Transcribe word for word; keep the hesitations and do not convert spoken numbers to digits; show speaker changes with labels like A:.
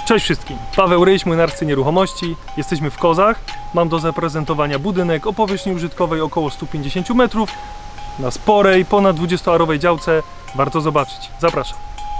A: Cześć wszystkim, Paweł Ryś, młynarcy nieruchomości. Jesteśmy w Kozach. Mam do zaprezentowania budynek o powierzchni użytkowej około stu pięćdziesięciu metrów na sporej, ponad dwudziestoarowej działce. Warto zobaczyć. Zapraszam.